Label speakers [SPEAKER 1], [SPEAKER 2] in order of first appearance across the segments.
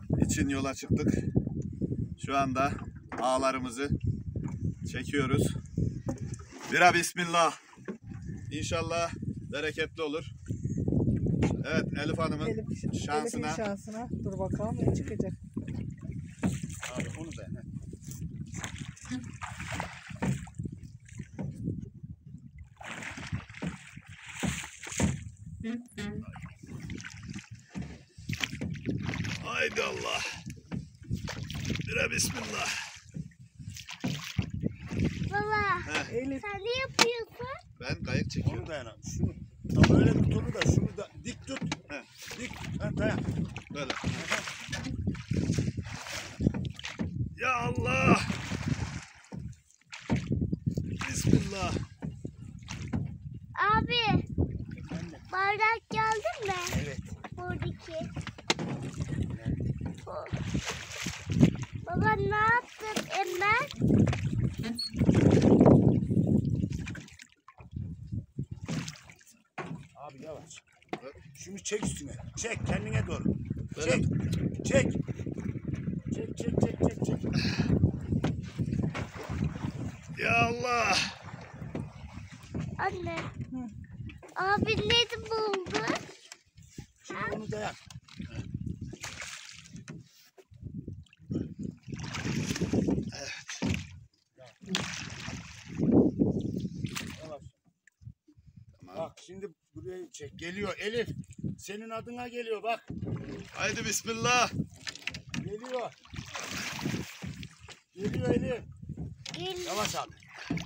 [SPEAKER 1] için yola çıktık. Şu anda ağlarımızı çekiyoruz. Bira bismillah. İnşallah bereketli olur. Evet, Elif Hanım'ın şansına.
[SPEAKER 2] Elif'in şansına. Dur bakalım ne çıkacak.
[SPEAKER 1] Abi onu da. Haydi Allah. Bira bismillah.
[SPEAKER 3] Baba,
[SPEAKER 2] Elif.
[SPEAKER 3] sen ne yapıyorsun?
[SPEAKER 1] Ben kayık çekiyorum.
[SPEAKER 4] Onu dayan. Şunu tam öyle tut onu da şunu da dik tut.
[SPEAKER 1] He.
[SPEAKER 4] Dik. Ha, dayan.
[SPEAKER 1] Böyle. Ya Allah. Bismillah.
[SPEAKER 3] Abi, bardak geldi mi?
[SPEAKER 4] Evet.
[SPEAKER 3] Buradaki. Baba ne yaptın Emel?
[SPEAKER 4] Abi yavaş. Şunu çek üstüne. Çek kendine doğru.
[SPEAKER 1] Böyle.
[SPEAKER 4] Çek. Çek. Çek çek çek çek çek.
[SPEAKER 1] Ya Allah.
[SPEAKER 3] Anne. Abi ne buldu?
[SPEAKER 4] Şimdi onu dayan. Yavaş.
[SPEAKER 1] Tamam.
[SPEAKER 4] Bak şimdi buraya çek. Geliyor Elif. Senin adına geliyor bak.
[SPEAKER 1] Haydi bismillah.
[SPEAKER 4] Geliyor. Geliyor Elif.
[SPEAKER 3] Gel.
[SPEAKER 4] Yavaş abi.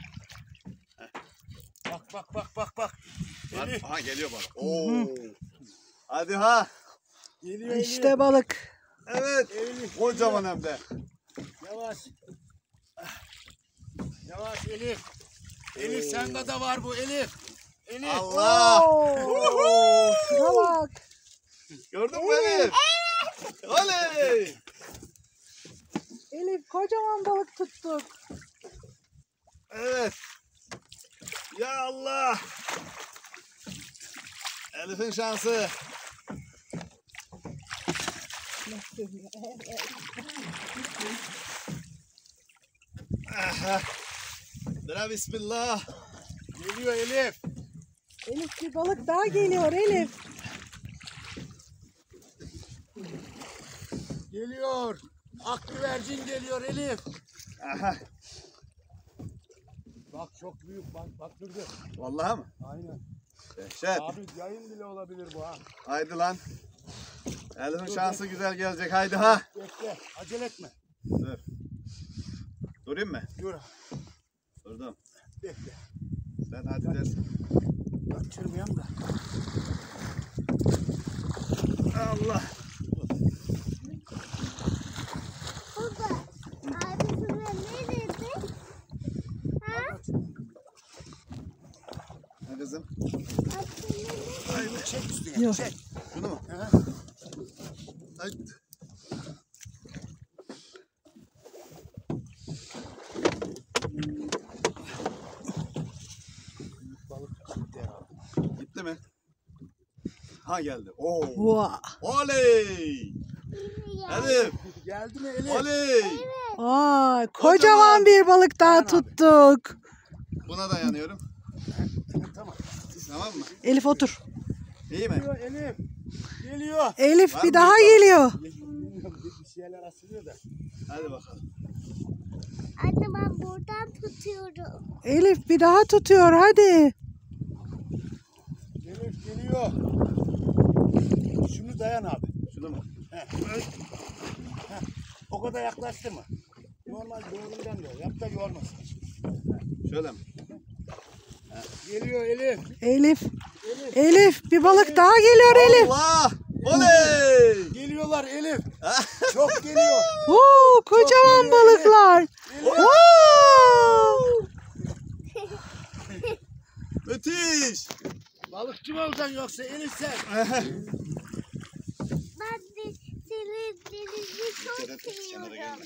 [SPEAKER 4] Bak bak bak bak bak. Elif.
[SPEAKER 1] Aha geliyor bak. Oo. Hadi ha.
[SPEAKER 4] Geliyor Elif.
[SPEAKER 2] İşte balık.
[SPEAKER 1] Evet.
[SPEAKER 4] Elif.
[SPEAKER 1] Kocaman hem de.
[SPEAKER 4] Yavaş. Yavaş Elif. Elif sende de var bu Elif. Elif.
[SPEAKER 1] Allah.
[SPEAKER 2] Oo, şuna bak.
[SPEAKER 1] Gördün mü Elif? Oley.
[SPEAKER 2] Elif kocaman balık tuttuk.
[SPEAKER 1] Evet. Ya Allah. Elif'in şansı. Aha. Bira bismillah.
[SPEAKER 4] Geliyor Elif.
[SPEAKER 2] Elif bir balık daha geliyor Elif.
[SPEAKER 4] Geliyor. Akgüvercin geliyor Elif.
[SPEAKER 1] Aha.
[SPEAKER 4] Bak çok büyük bak durdu.
[SPEAKER 1] Vallahi mı?
[SPEAKER 4] Aynen.
[SPEAKER 1] Dehşet.
[SPEAKER 4] Abi yayın bile olabilir bu ha.
[SPEAKER 1] Haydi lan. Elif'in şansı güzel gelecek. Haydi ha.
[SPEAKER 4] Bekle acele etme.
[SPEAKER 1] Dur. Durayım mı?
[SPEAKER 4] Dur.
[SPEAKER 1] Durdum.
[SPEAKER 4] Bekle.
[SPEAKER 1] Sen hadi dersin.
[SPEAKER 4] Kaçırmayayım da.
[SPEAKER 1] Allah.
[SPEAKER 3] Baba, abi sana ne dedi? Ha?
[SPEAKER 1] Ne kızım?
[SPEAKER 4] Haydi çek üstüne.
[SPEAKER 2] Yok.
[SPEAKER 4] Çek.
[SPEAKER 1] Şunu mu?
[SPEAKER 4] Hı.
[SPEAKER 1] Haydi.
[SPEAKER 4] Balık gitti herhalde.
[SPEAKER 1] Gitti mi? Ha geldi. Oo.
[SPEAKER 2] Vaa.
[SPEAKER 1] Oley. Elif.
[SPEAKER 4] Geldi mi Elif?
[SPEAKER 1] Oley.
[SPEAKER 2] Aa, kocaman bir balık daha tuttuk.
[SPEAKER 1] Buna dayanıyorum.
[SPEAKER 4] Tamam.
[SPEAKER 1] Tamam mı?
[SPEAKER 2] Elif otur.
[SPEAKER 1] İyi mi?
[SPEAKER 4] Geliyor Elif. Geliyor.
[SPEAKER 2] Elif
[SPEAKER 1] Var
[SPEAKER 2] bir
[SPEAKER 1] mı
[SPEAKER 2] daha
[SPEAKER 1] bir
[SPEAKER 2] geliyor.
[SPEAKER 4] Bilmiyorum bir şeyler asılıyor da.
[SPEAKER 1] Hadi bakalım.
[SPEAKER 3] Anne ben buradan tutuyorum.
[SPEAKER 2] Elif bir daha tutuyor hadi.
[SPEAKER 4] Elif geliyor. Şunu dayan abi.
[SPEAKER 1] Şunu mu?
[SPEAKER 4] Heh. Heh. O kadar yaklaştı mı? Normal doğrundan da yap da yormasın.
[SPEAKER 1] Şöyle mi?
[SPEAKER 4] Geliyor Elif.
[SPEAKER 2] Elif. Elif bir balık daha geliyor Elif.
[SPEAKER 1] Allah. Oley.
[SPEAKER 4] Geliyorlar Elif. Çok geliyor.
[SPEAKER 2] Oo, kocaman
[SPEAKER 4] geliyor
[SPEAKER 2] balıklar. Oo.
[SPEAKER 1] Müthiş.
[SPEAKER 4] Balıkçı mı olacaksın yoksa Elif sen?
[SPEAKER 3] Ben de senin denizi çok seviyorum.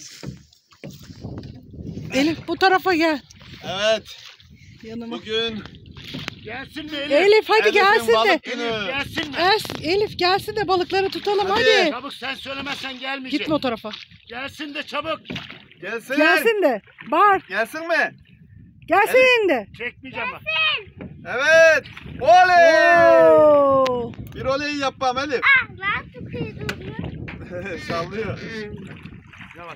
[SPEAKER 2] Elif bu tarafa gel.
[SPEAKER 1] Evet.
[SPEAKER 2] Yanıma.
[SPEAKER 1] Bugün
[SPEAKER 4] Gelsin mi Elif?
[SPEAKER 2] Elif hadi
[SPEAKER 1] Elif'in
[SPEAKER 2] gelsin de.
[SPEAKER 1] balık günü.
[SPEAKER 4] Elif gelsin mi?
[SPEAKER 2] Elif gelsin de balıkları tutalım
[SPEAKER 1] Hadi.
[SPEAKER 2] hadi.
[SPEAKER 4] Çabuk sen söylemezsen gelmeyecek.
[SPEAKER 2] Gitme o tarafa.
[SPEAKER 4] Gelsin de çabuk.
[SPEAKER 1] Gelsin.
[SPEAKER 2] Gelsin de. Bağır.
[SPEAKER 1] Gelsin mi?
[SPEAKER 2] Gelsin de.
[SPEAKER 4] Çekmeyeceğim bak.
[SPEAKER 1] Evet. Oley.
[SPEAKER 2] Oo.
[SPEAKER 1] Bir oley yapmam Elif.
[SPEAKER 3] Ah nasıl kuyruğunu?
[SPEAKER 1] Sallıyor.
[SPEAKER 4] Yavaş.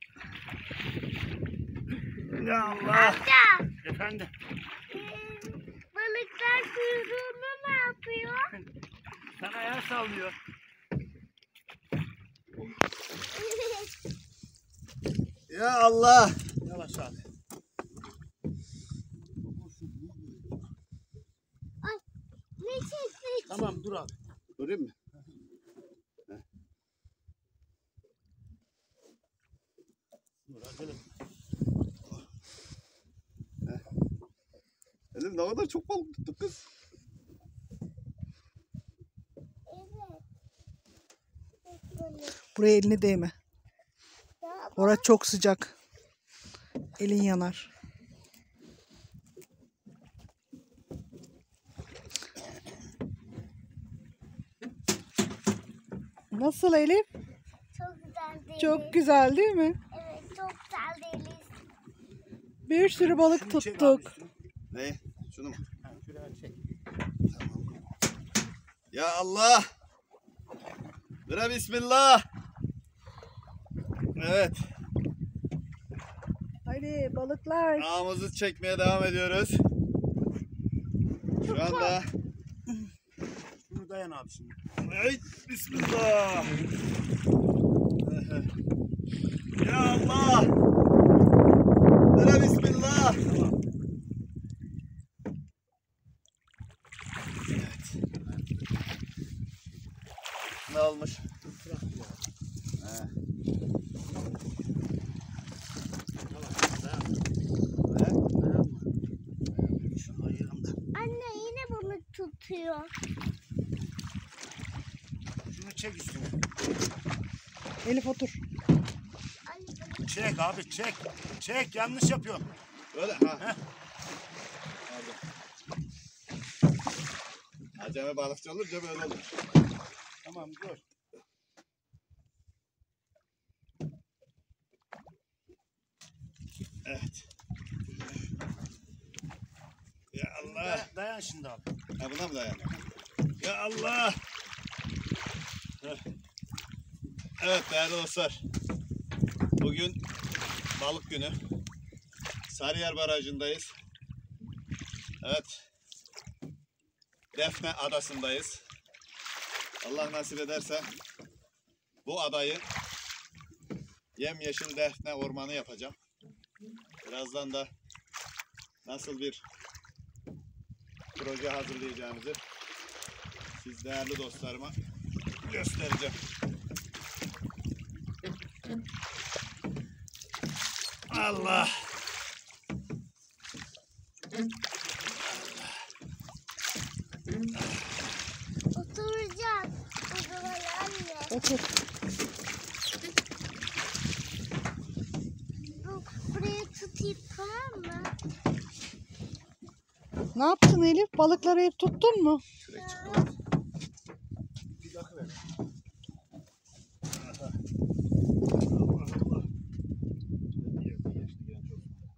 [SPEAKER 1] Ya Allah.
[SPEAKER 3] Amca.
[SPEAKER 4] Efendim.
[SPEAKER 3] Balıklar kuyruğunu ne yapıyor?
[SPEAKER 4] Sana yer sallıyor.
[SPEAKER 1] Ya Allah.
[SPEAKER 4] Yavaş abi.
[SPEAKER 3] Ay ne çekti?
[SPEAKER 4] Tamam dur abi.
[SPEAKER 1] Durayım mı?
[SPEAKER 4] Dur acele.
[SPEAKER 1] Elif ne kadar çok balık tuttuk kız.
[SPEAKER 3] Evet.
[SPEAKER 2] Buraya elini değme.
[SPEAKER 3] Ya
[SPEAKER 2] Orası çok sıcak. Elin yanar. Nasıl Elif?
[SPEAKER 3] çok güzel deniz.
[SPEAKER 2] Çok güzel değil mi?
[SPEAKER 3] Evet çok güzel deniz.
[SPEAKER 2] Bir sürü balık
[SPEAKER 4] Şunu çek
[SPEAKER 2] tuttuk.
[SPEAKER 4] abi üstüne.
[SPEAKER 1] Ne? Şunu mu?
[SPEAKER 4] Ha, şuraya çek.
[SPEAKER 1] Ya Allah. Bire bismillah. Evet.
[SPEAKER 2] Hadi balıklar.
[SPEAKER 1] Ağımızı çekmeye devam ediyoruz. Şu anda.
[SPEAKER 4] Şunu dayan abi şimdi.
[SPEAKER 1] Hey, bismillah. Ya Allah. Bire bismillah. Evet. Ne olmuş? He.
[SPEAKER 4] Şunu ayıralım da.
[SPEAKER 3] Anne yine balık tutuyor.
[SPEAKER 4] Şunu çek üstüne.
[SPEAKER 2] Elif otur.
[SPEAKER 3] Anne balık
[SPEAKER 4] Çek abi çek. Çek yanlış yapıyorsun.
[SPEAKER 1] Öyle ha.
[SPEAKER 4] Heh.
[SPEAKER 1] Pardon. Acemi balıkçı olunca böyle olur.
[SPEAKER 4] Tamam dur.
[SPEAKER 1] Evet. Ya Allah.
[SPEAKER 4] Dayan şimdi abi.
[SPEAKER 1] Ha buna mı dayanıyor? Ya Allah. Heh. Evet değerli dostlar. Bugün balık günü. Sarıyer Barajı'ndayız. Evet. Defne Adası'ndayız. Allah nasip ederse bu adayı yemyeşil defne ormanı yapacağım. Birazdan da nasıl bir proje hazırlayacağımızı siz değerli dostlarıma göstereceğim. Allah!
[SPEAKER 3] oturacağız. O zaman anne.
[SPEAKER 2] Otur.
[SPEAKER 3] Buraya tutayım tamam mı?
[SPEAKER 2] Ne yaptın Elif? Balıkları hep tuttun mu?
[SPEAKER 1] Kürek çıktı.
[SPEAKER 4] Bir dakika ver.
[SPEAKER 1] Allah Allah. Geçti gene çok.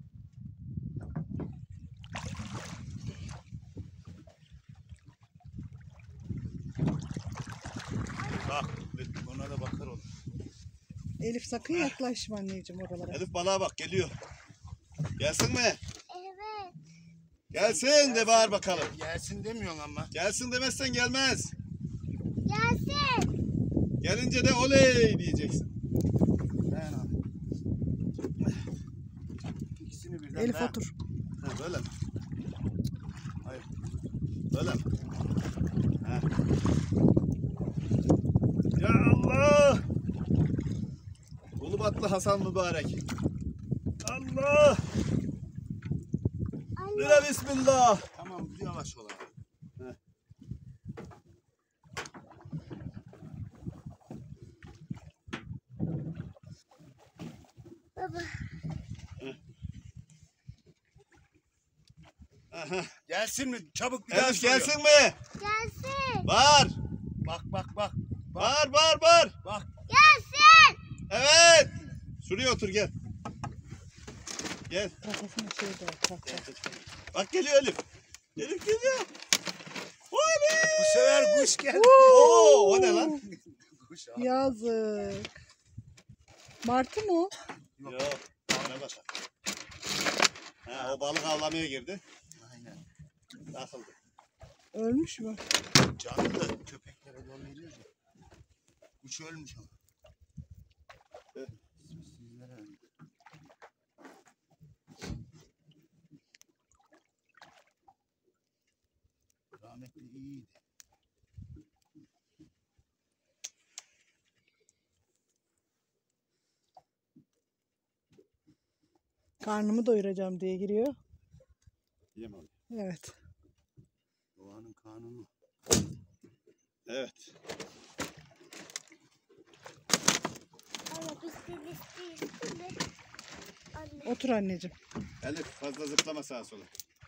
[SPEAKER 4] Bak ona da bakar olur.
[SPEAKER 2] Elif sakın yaklaşma anneciğim oralara.
[SPEAKER 1] Elif balığa bak geliyor. Gelsin mi?
[SPEAKER 3] Evet.
[SPEAKER 1] Gelsin de bağır bakalım.
[SPEAKER 4] Gelsin demiyorsun ama.
[SPEAKER 1] Gelsin demezsen gelmez.
[SPEAKER 3] Gelsin.
[SPEAKER 1] Gelince de oley diyeceksin.
[SPEAKER 4] Dayan abi. İkisini birden
[SPEAKER 2] Elif
[SPEAKER 4] dayan.
[SPEAKER 2] otur.
[SPEAKER 1] Ha, böyle mi?
[SPEAKER 4] Hayır.
[SPEAKER 1] Böyle mi? Ha. Ya Allah! Ulubatlı Hasan mübarek. Allah!
[SPEAKER 3] Anne.
[SPEAKER 1] Bire bismillah.
[SPEAKER 4] Tamam yavaş ol abi.
[SPEAKER 3] Baba.
[SPEAKER 1] Ha.
[SPEAKER 4] Gelsin mi? Çabuk bir daha
[SPEAKER 1] Elif
[SPEAKER 4] soruyor.
[SPEAKER 1] gelsin mi?
[SPEAKER 3] Gelsin.
[SPEAKER 1] Var.
[SPEAKER 4] Bak bak bak.
[SPEAKER 1] Var.
[SPEAKER 4] Bak.
[SPEAKER 3] Gelsin.
[SPEAKER 1] Evet. Şuraya otur gel. Gel.
[SPEAKER 2] Kafasına şey de
[SPEAKER 1] Bak geliyor Elif. Elif geliyor. Oley.
[SPEAKER 4] Bu sefer kuş geldi.
[SPEAKER 1] Oo, o ne lan?
[SPEAKER 4] Kuş abi.
[SPEAKER 2] Yazık. Martı mı o?
[SPEAKER 1] Yok. Bana bak. Ha, o balık avlamaya girdi.
[SPEAKER 4] Aynen.
[SPEAKER 1] Takıldı.
[SPEAKER 2] Ölmüş mü?
[SPEAKER 4] Canlı da köpeklere doğru veriyoruz ya. Kuş ölmüş ama.
[SPEAKER 1] Evet.
[SPEAKER 4] Sizlere öldü. Rahmetli iyiydi.
[SPEAKER 2] Karnımı doyuracağım diye giriyor.
[SPEAKER 1] Yemem.
[SPEAKER 2] Evet.
[SPEAKER 4] Doğanın kanunu.
[SPEAKER 1] Evet.
[SPEAKER 3] Anne biz temizleyelim mi? Anne.
[SPEAKER 2] Otur anneciğim.
[SPEAKER 1] Elif fazla zıplama sağa sola.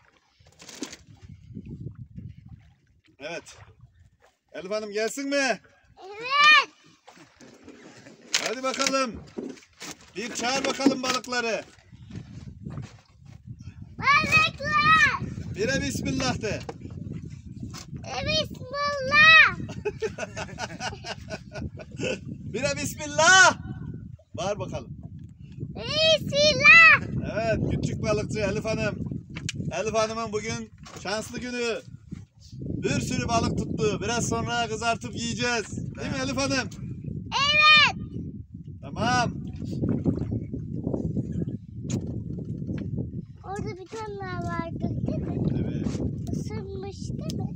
[SPEAKER 1] Evet. Elif Hanım gelsin mi?
[SPEAKER 3] Evet.
[SPEAKER 1] Hadi bakalım. Bir çağır bakalım balıkları.
[SPEAKER 3] Balıklar.
[SPEAKER 1] Bire bismillah de.
[SPEAKER 3] Bismillah.
[SPEAKER 1] Bire bismillah. Bağır bakalım.
[SPEAKER 3] Bismillah.
[SPEAKER 1] Evet, küçük balıkçı Elif Hanım. Elif Hanım'ın bugün şanslı günü. Bir sürü balık tuttu. Biraz sonra kızartıp yiyeceğiz. Değil mi Elif Hanım?
[SPEAKER 3] Evet.
[SPEAKER 1] Tamam.
[SPEAKER 3] Orada bir tane daha vardı değil mi?
[SPEAKER 1] Evet.
[SPEAKER 3] Isınmış değil mi?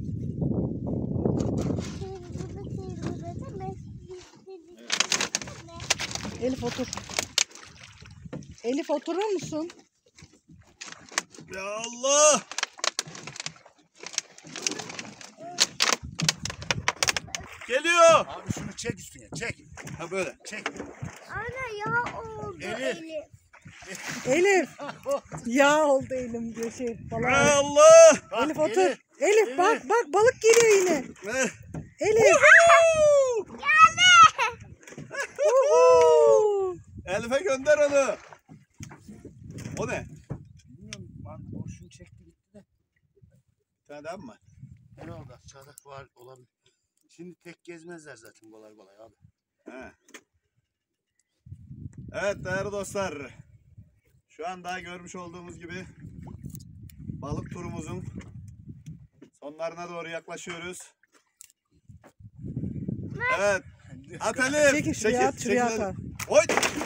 [SPEAKER 3] Kırmızı değil mi?
[SPEAKER 2] Elif otur. Elif oturur musun?
[SPEAKER 1] Ya Allah. Geliyor.
[SPEAKER 4] Abi şunu çek üstüne. Çek.
[SPEAKER 1] Ha böyle.
[SPEAKER 4] Çek.
[SPEAKER 3] Ana ya oldu
[SPEAKER 4] Elif.
[SPEAKER 3] Elif.
[SPEAKER 2] Elif. Yağ oldu elim diyor şey.
[SPEAKER 1] Ya
[SPEAKER 2] Falan.
[SPEAKER 1] Allah.
[SPEAKER 4] Bak,
[SPEAKER 2] Elif otur.
[SPEAKER 4] Elif.
[SPEAKER 2] Elif bak balık geliyor yine.
[SPEAKER 1] Eh.
[SPEAKER 2] Elif. Uhu.
[SPEAKER 1] Elif'e gönder onu. O ne?
[SPEAKER 4] Bilmiyorum. Bak o şunu çekti gitti de.
[SPEAKER 1] Bir tane daha mı var?
[SPEAKER 4] Herhalde aşağıda var olabilir. Şimdi tek gezmezler zaten kolay kolay abi.
[SPEAKER 1] He. Evet değerli dostlar. Şu an daha görmüş olduğumuz gibi balık turumuzun sonlarına doğru yaklaşıyoruz. Evet. At Elif.
[SPEAKER 2] Çekil şuraya at, şuraya
[SPEAKER 1] çekil.
[SPEAKER 2] at.
[SPEAKER 1] Oy.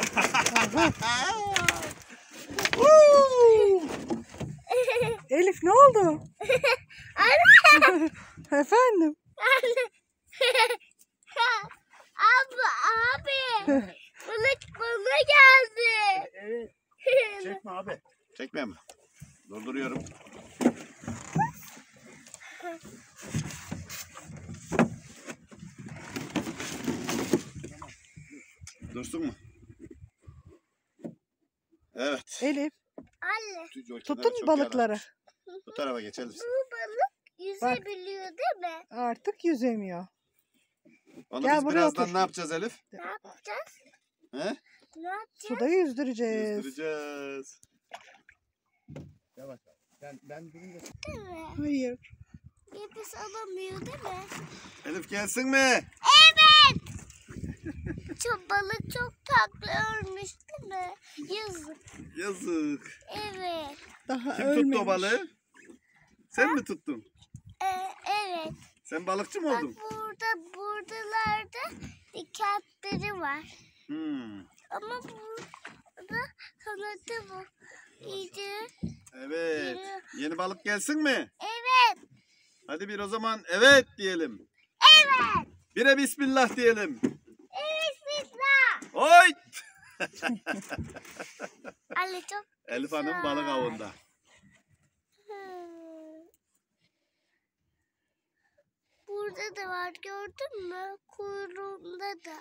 [SPEAKER 2] Elif ne oldu? Efendim?
[SPEAKER 3] Abi. Balık bana geldi.
[SPEAKER 4] Evet. Çekme abi.
[SPEAKER 1] Çekmiyor mu? Durduruyorum. Dursun mu? Evet.
[SPEAKER 2] Elif
[SPEAKER 3] Anne.
[SPEAKER 2] tuttun mu balıkları?
[SPEAKER 1] Bu tarafa geçelim.
[SPEAKER 3] Bu balık yüzebiliyor değil mi?
[SPEAKER 2] Artık yüzemiyor.
[SPEAKER 1] Onu
[SPEAKER 2] Gel
[SPEAKER 1] biz
[SPEAKER 2] buraya
[SPEAKER 1] birazdan
[SPEAKER 2] otur.
[SPEAKER 1] ne yapacağız Elif?
[SPEAKER 3] Ne yapacağız?
[SPEAKER 1] He?
[SPEAKER 3] Ne yapacağız?
[SPEAKER 2] Suda yüzdüreceğiz.
[SPEAKER 1] Yüzdüreceğiz.
[SPEAKER 4] Yavaş. Ben durunca
[SPEAKER 3] Değil mi?
[SPEAKER 2] Hayır.
[SPEAKER 3] Nefes alamıyor değil mi?
[SPEAKER 1] Elif gelsin mi?
[SPEAKER 3] Evet. Çok balık çok tatlı ölmüş değil mi? Yazık.
[SPEAKER 1] Yazık.
[SPEAKER 3] Evet.
[SPEAKER 2] Daha
[SPEAKER 1] Kim
[SPEAKER 2] ölmemiş.
[SPEAKER 1] tuttu o balığı? Sen mi tuttun?
[SPEAKER 3] Evet.
[SPEAKER 1] Sen balıkçı mı
[SPEAKER 3] Bak
[SPEAKER 1] oldun?
[SPEAKER 3] buralarda dikkatleri var.
[SPEAKER 1] Hmm.
[SPEAKER 3] Ama burada kanadı bu. İyice.
[SPEAKER 1] Evet. Yeni balık gelsin mi?
[SPEAKER 3] Evet.
[SPEAKER 1] Hadi bir o zaman evet diyelim.
[SPEAKER 3] Evet.
[SPEAKER 1] Bire bismillah diyelim.
[SPEAKER 3] Bismillah.
[SPEAKER 1] Oy!
[SPEAKER 3] Anne çok
[SPEAKER 1] Elif Hanım balık avında.
[SPEAKER 3] Burada da var gördün mü? Kuyruğunda da.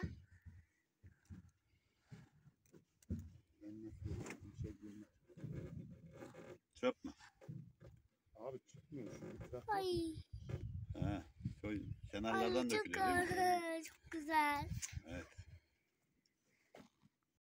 [SPEAKER 1] Çöp mü?
[SPEAKER 4] abi dökmüyor.
[SPEAKER 3] Ay.
[SPEAKER 1] He. Şöyle
[SPEAKER 3] Ay
[SPEAKER 1] kenarlardan
[SPEAKER 3] çok
[SPEAKER 1] dökülüyor değil mi?
[SPEAKER 3] Çok güzel.